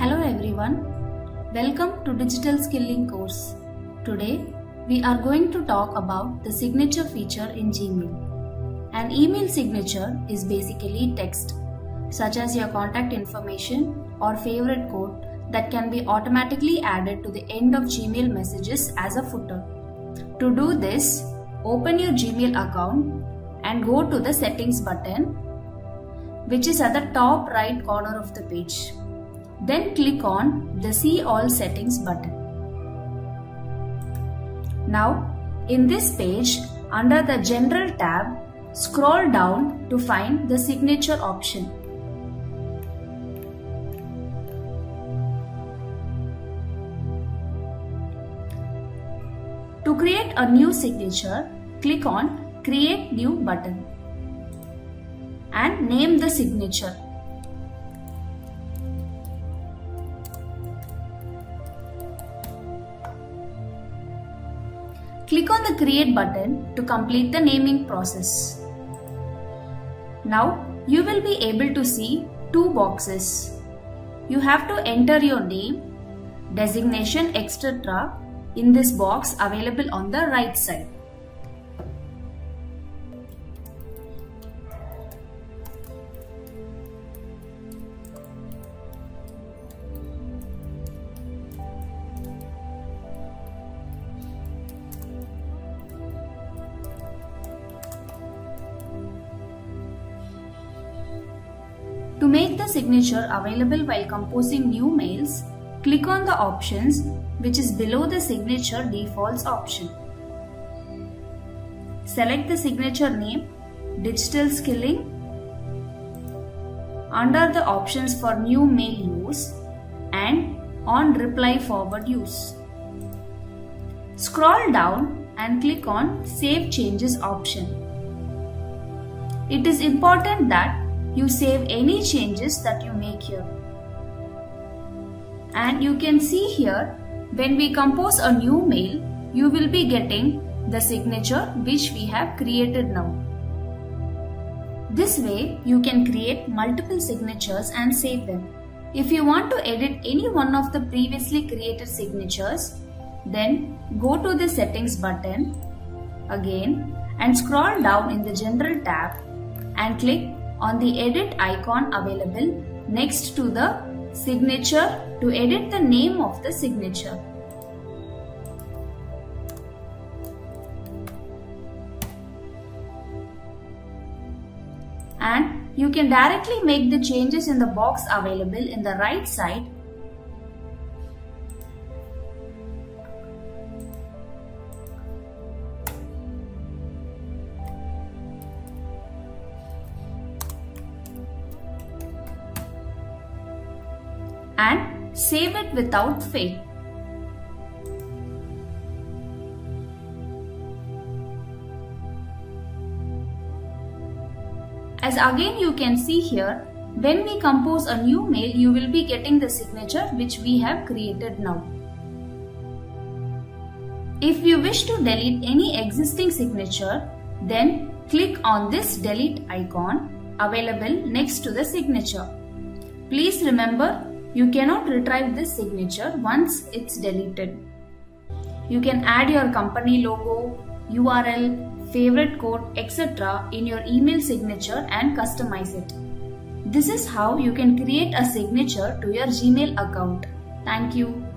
Hello everyone, welcome to Digital Skilling course. Today we are going to talk about the signature feature in Gmail. An email signature is basically text, such as your contact information or favorite quote that can be automatically added to the end of Gmail messages as a footer. To do this, open your Gmail account and go to the settings button, which is at the top right corner of the page. Then click on the See All Settings button. Now, in this page, under the General tab, scroll down to find the Signature option. To create a new signature, click on Create New button and name the signature. Click on the Create button to complete the naming process. Now you will be able to see two boxes. You have to enter your name, designation, etc. in this box available on the right side. To make the signature available while composing new mails, click on the options which is below the signature defaults option. Select the signature name, Digital Skilling. Under the options for new mail use and on reply forward use. Scroll down and click on Save Changes option. It is important that you save any changes that you make here. And you can see here, when we compose a new mail, you will be getting the signature which we have created now. This way, you can create multiple signatures and save them. If you want to edit any one of the previously created signatures, then go to the Settings button again and scroll down in the General tab and click on the edit icon available next to the signature to edit the name of the signature. And you can directly make the changes in the box available in the right side . And save it without fail. As again you can see here, when we compose a new mail, you will be getting the signature which we have created now. If you wish to delete any existing signature, then click on this delete icon available next to the signature. Please remember, you cannot retrieve this signature once it's deleted. You can add your company logo, URL, favorite quote, etc. in your email signature and customize it. This is how you can create a signature to your Gmail account. Thank you.